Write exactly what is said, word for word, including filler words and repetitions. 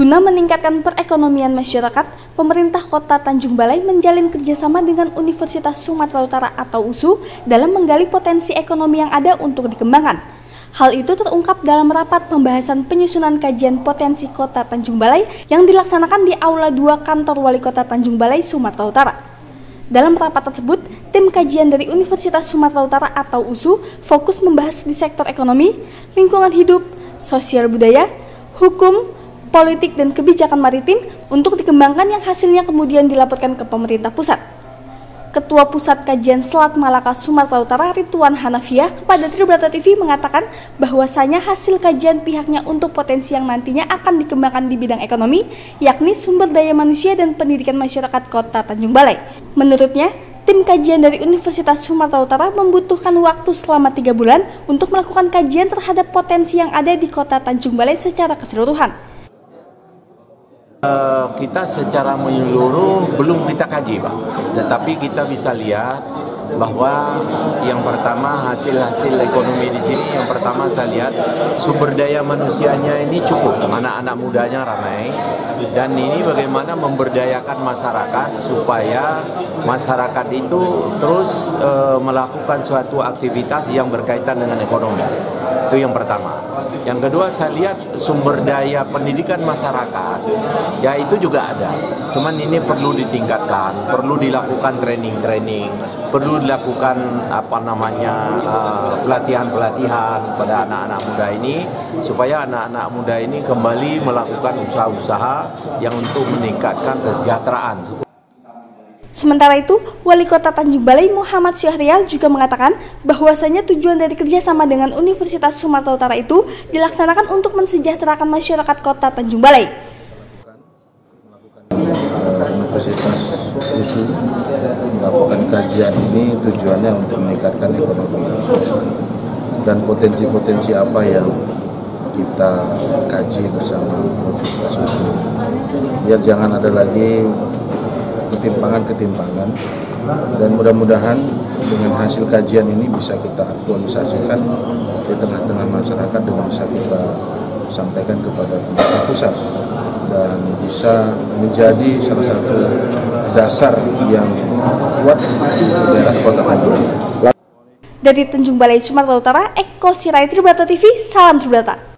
Guna meningkatkan perekonomian masyarakat, pemerintah Kota Tanjung Balai menjalin kerjasama dengan Universitas Sumatera Utara atau U S U dalam menggali potensi ekonomi yang ada untuk dikembangkan. Hal itu terungkap dalam rapat pembahasan penyusunan kajian potensi Kota Tanjung Balai yang dilaksanakan di Aula dua Kantor Wali Kota Tanjung Balai, Sumatera Utara. Dalam rapat tersebut, tim kajian dari Universitas Sumatera Utara atau U S U fokus membahas di sektor ekonomi, lingkungan hidup, sosial budaya, hukum, politik dan kebijakan maritim untuk dikembangkan yang hasilnya kemudian dilaporkan ke pemerintah pusat. Ketua Pusat Kajian Selat Malaka Sumatera Utara Ridwan Hanafiah kepada Tribrata T V mengatakan bahwasanya hasil kajian pihaknya untuk potensi yang nantinya akan dikembangkan di bidang ekonomi, yakni sumber daya manusia dan pendidikan masyarakat Kota Tanjung Balai. Menurutnya, tim kajian dari Universitas Sumatera Utara membutuhkan waktu selama tiga bulan untuk melakukan kajian terhadap potensi yang ada di Kota Tanjung Balai secara keseluruhan. Uh, kita secara menyeluruh belum kita kaji, Pak. Tetapi kita bisa lihat bahwa yang pertama hasil-hasil ekonomi di sini, yang pertama saya lihat sumber daya manusianya ini cukup, anak-anak mudanya ramai, dan ini bagaimana memberdayakan masyarakat supaya masyarakat itu terus uh, melakukan suatu aktivitas yang berkaitan dengan ekonomi. Itu yang pertama. Yang kedua, saya lihat sumber daya pendidikan masyarakat, ya itu juga ada. Cuman ini perlu ditingkatkan, perlu dilakukan training-training, perlu dilakukan apa namanya pelatihan-pelatihan uh, pada anak-anak muda ini, supaya anak-anak muda ini kembali melakukan usaha-usaha yang untuk meningkatkan kesejahteraan. Sementara itu, Wali Kota Tanjung Balai Muhammad Syahrial juga mengatakan bahwasanya tujuan dari kerjasama dengan Universitas Sumatera Utara itu dilaksanakan untuk mensejahterakan masyarakat Kota Tanjung Balai. Universitas U S U melakukan kajian ini tujuannya untuk meningkatkan ekonomi dan potensi-potensi apa yang kita kaji bersama Universitas U S U, biar jangan ada lagi ketimpangan-ketimpangan, dan mudah-mudahan dengan hasil kajian ini bisa kita aktualisasikan di tengah-tengah masyarakat dan bisa kita sampaikan kepada pemerintah pusat dan bisa menjadi salah satu dasar yang kuat di daerah Kota Tanjung. Dari Tanjung Balai, Sumatera Utara, Eko Sirai, Tribrata T V, salam Tribrata.